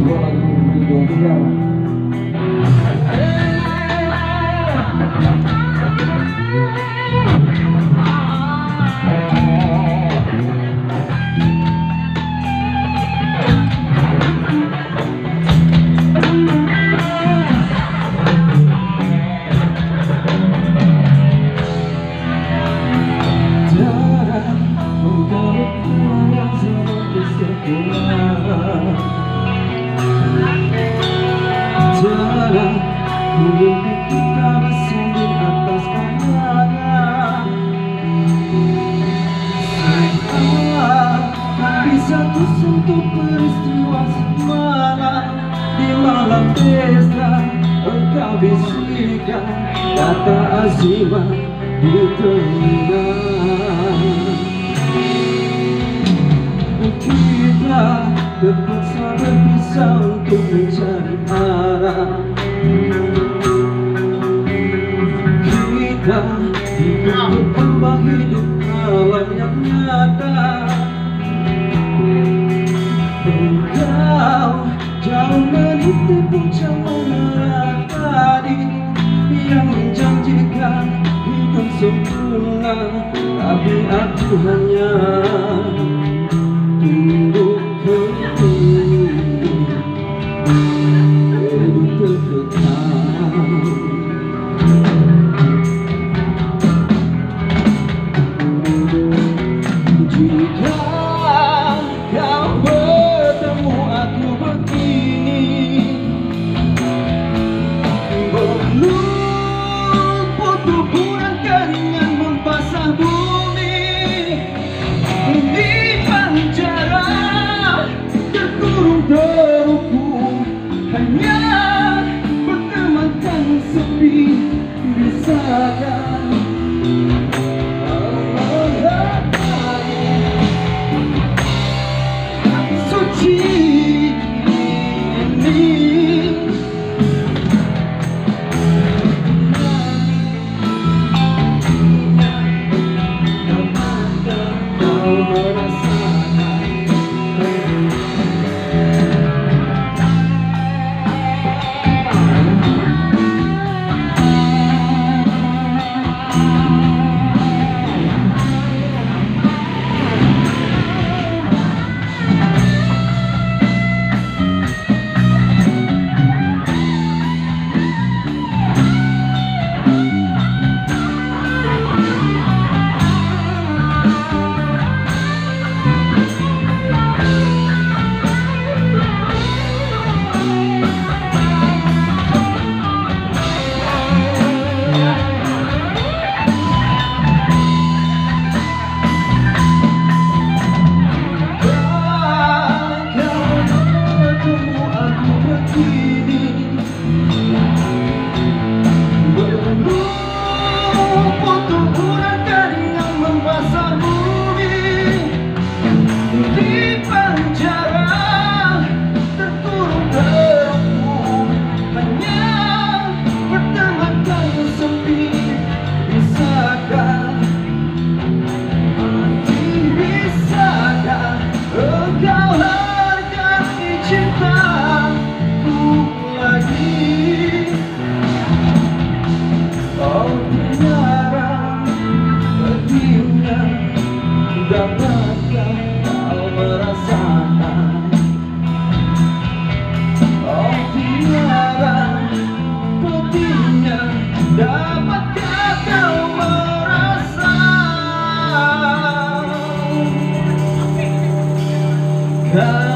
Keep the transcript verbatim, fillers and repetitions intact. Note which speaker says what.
Speaker 1: Gua lagi berjuang sekarang. Jarang ku mimpi kita bersanding di atas kayangan. Tapi satu sentuh peristiwa semalam di malam pesta, engkau bisikan kata azimah di telinga. Kita terpaksa berpisah untuk mencari arah. Kita hidup berkembang hidup alam yang nyata. Engkau jauh meniti puncak menara tadi yang menjanjikan hidup sempurna, tapi aku hanya tunduk dapatkah kau merasakan? Oh tiara, putihnya dapatkah kau merasakan?